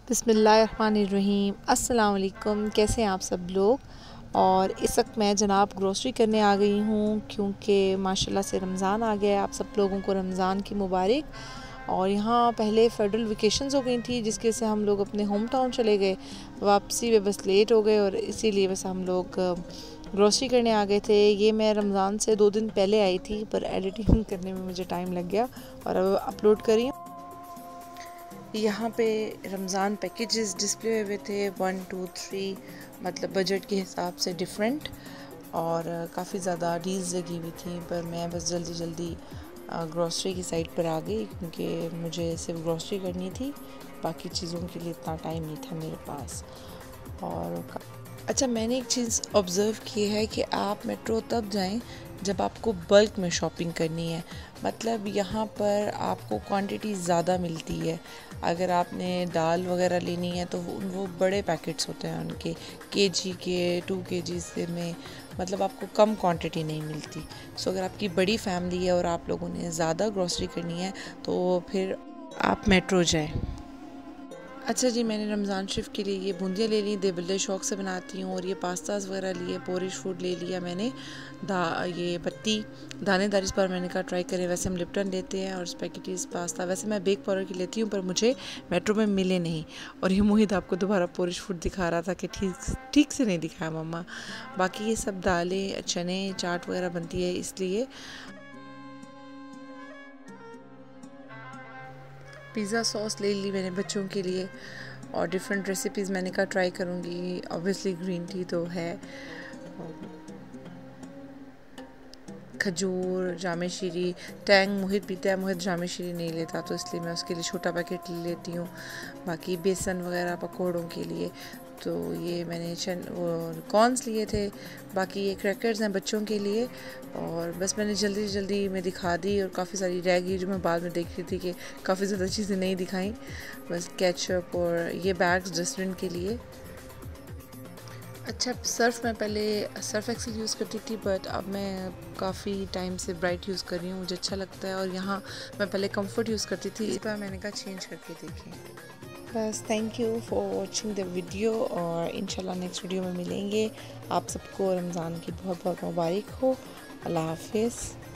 बिस्मिल्लाहिर्रहमानिर्रहीम। अस्सलाम वालेकुम। कैसे हैं आप सब लोग। और इस वक्त मैं जनाब ग्रोसरी करने आ गई हूँ क्योंकि माशाल्लाह से रमज़ान आ गया है। आप सब लोगों को रमज़ान की मुबारक। और यहाँ पहले फेडरल वेकेशंस हो गई थी जिसके से हम लोग अपने होम टाउन चले गए। वापसी में बस लेट हो गए और इसीलिए बस हम लोग ग्रोसरी करने आ गए थे। ये मैं रमज़ान से 2 दिन पहले आई थी पर एडिटिंग करने में मुझे टाइम लग गया और अब अपलोड करी। यहाँ पे रमज़ान पैकेजेस डिस्प्ले हुए थे 1 2 3, मतलब बजट के हिसाब से डिफरेंट, और काफ़ी ज़्यादा डील्स लगी हुई थी। पर मैं बस जल्दी जल्दी ग्रॉसरी की साइट पर आ गई क्योंकि मुझे सिर्फ ग्रॉसरी करनी थी, बाकी चीज़ों के लिए इतना टाइम नहीं था मेरे पास। और अच्छा, मैंने एक चीज़ ऑब्ज़र्व की है कि आप मेट्रो तब जाएं जब आपको बल्क में शॉपिंग करनी है। मतलब यहाँ पर आपको क्वांटिटी ज़्यादा मिलती है। अगर आपने दाल वगैरह लेनी है तो वो बड़े पैकेट्स होते हैं उनके, केजी के 2 केजी से में, मतलब आपको कम क्वांटिटी नहीं मिलती। सो अगर आपकी बड़ी फैमिली है और आप लोगों ने ज़्यादा ग्रॉसरी करनी है तो फिर आप मेट्रो जाएं। अच्छा जी, मैंने रमज़ान शरीफ के लिए ये बूंदियाँ ले ली, बड़े शौक से बनाती हूँ। और ये पास्ताज वगैरह लिए, पोरिश फूड ले लिया मैंने। ये पत्ती दानेदार, इस बार मैंने कहा ट्राई करें। वैसे हम लिप्टन लेते हैं और स्पैगेटीज पास्ता वैसे मैं बेक पाउडर की लेती हूँ पर मुझे मेट्रो में मिले नहीं। और ये मोहित आपको दोबारा पोरिश फूड दिखा रहा था कि ठीक से नहीं दिखाया मम्मा। बाकी ये सब दालें, चने, चाट वगैरह बनती है इसलिए। पिज़्ज़ा सॉस ले ली मैंने बच्चों के लिए और डिफरेंट रेसिपीज़ मैंने कहा ट्राई करूँगी। ऑब्वियसली ग्रीन टी तो है, खजूर, जामे शीरी, टैंग मोहित पीता है, मोहित जामे शीरी नहीं लेता तो इसलिए मैं उसके लिए छोटा पैकेट ले लेती हूँ। बाकी बेसन वगैरह पकौड़ों के लिए तो ये मैंने कॉर्न्स लिए थे। बाकी ये क्रैकर्स हैं बच्चों के लिए। और बस मैंने जल्दी जल्दी में दिखा दी और काफ़ी सारी रह गई जो मैं बाद में देख रही थी कि काफ़ी ज़्यादा चीज़ें नहीं दिखाई। बस केचप और ये बैग्स डस्टबिन के लिए। अच्छा, सर्फ़ मैं पहले सर्फ़ एक्सेल यूज़ करती थी बट अब मैं काफ़ी टाइम से ब्राइट यूज़ कर रही हूँ, मुझे अच्छा लगता है। और यहाँ मैं पहले कंफर्ट यूज़ करती थी, इस बार मैंने कहा चेंज करके देखें। बस thank you for watching the video और इंशाल्लाह नेक्स्ट वीडियो में मिलेंगे। आप सबको रमज़ान की बहुत बहुत मुबारक हो। अल्लाह हाफिज़।